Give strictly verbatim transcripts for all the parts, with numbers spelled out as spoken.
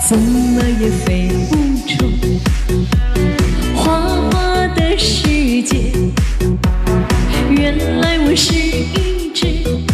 怎么也飞不出花花的世界。原来我是一只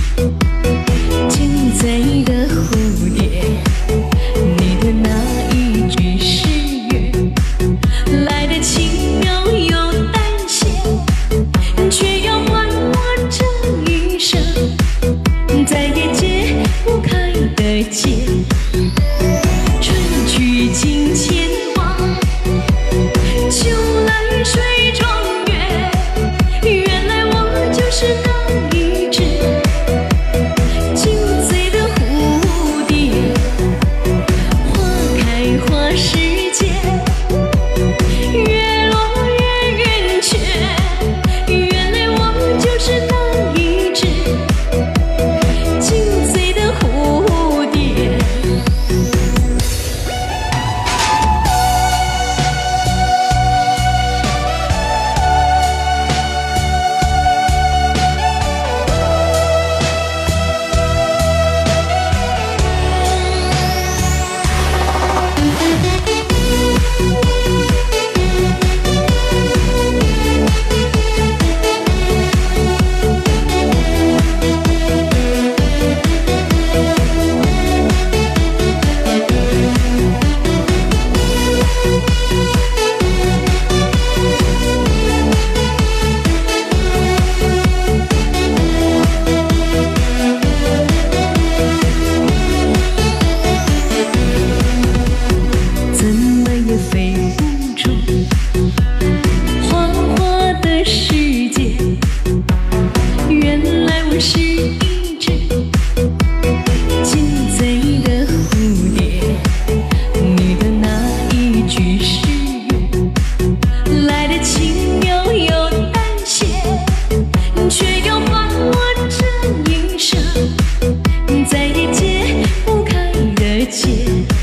精彩的蝴蝶，你的那一句誓言来得轻描又淡写，却要还我这一生再也解不开的结。春去境迁往，秋来水中月，原来我就是那一只酒醉的蝴蝶。花开花时节，月落月圆缺，原来我就是那一只酒醉的蝴蝶。飞不出花花的世界，原来我是一只精彩的蝴蝶。你的那一句誓言来得轻描又淡写，却要还我这一生再也解不开的结。